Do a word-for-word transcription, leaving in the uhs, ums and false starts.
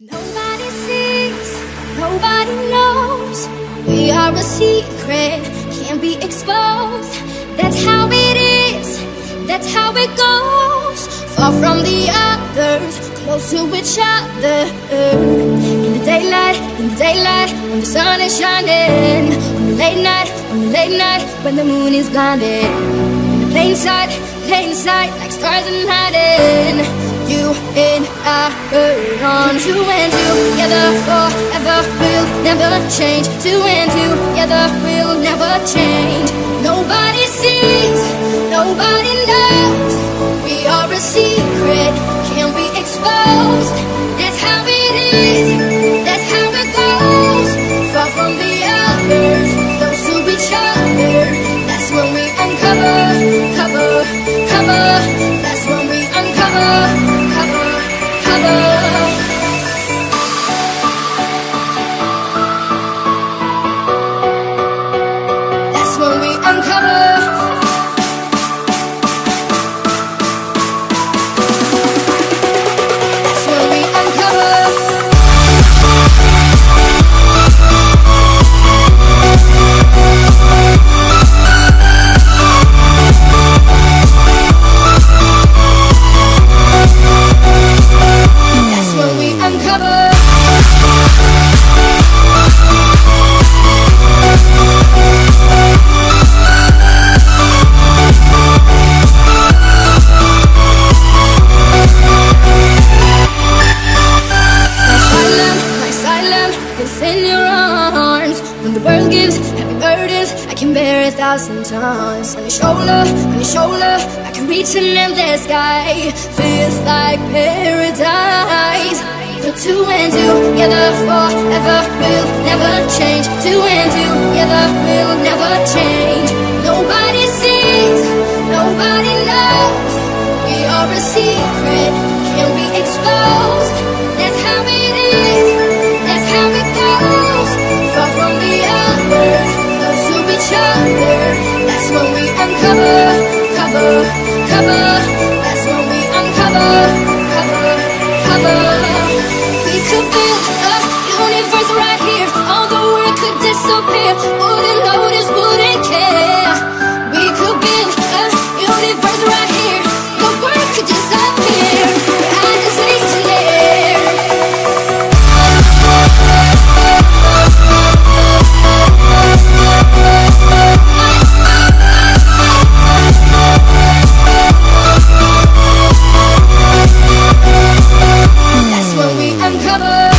Nobody sees, nobody knows. We are a secret, can't be exposed. That's how it is, that's how it goes. Far from the others, close to each other. In the daylight, in the daylight, when the sun is shining. On the late night, on the late night, when the moon is blinded. In the plain sight, plain sight, like stars in hiding. You and I burn on. Two and two, together forever, we'll never change. Two and two, together we'll never change. Nobody sees, nobody knows. We are a secret, can't be exposed. That's how it is, that's how it goes. Far from the others, close to each other. That's when we uncover, cover, cover. That's when we uncover. That's when we uncover. That's when we uncover. That's when we uncover. In your arms, when the world gives heavy burdens, I can bear a thousand tons. On your shoulder, on your shoulder, I can reach an endless sky. Feels like paradise. Put two and two together forever, we'll never change. Two and two together, we'll never change. Nobody sees, nobody knows. We are a secret, can't be exposed. That's how it is, that's how it goes. Far from the others, close to each other. That's when we uncover, cover, cover. That's when we uncover, cover, cover. We could build a universe right here. All the world could disappear. Wouldn't notice, wouldn't care. We could build a universe right here. The world could disappear behind the stage there. That's when we uncover.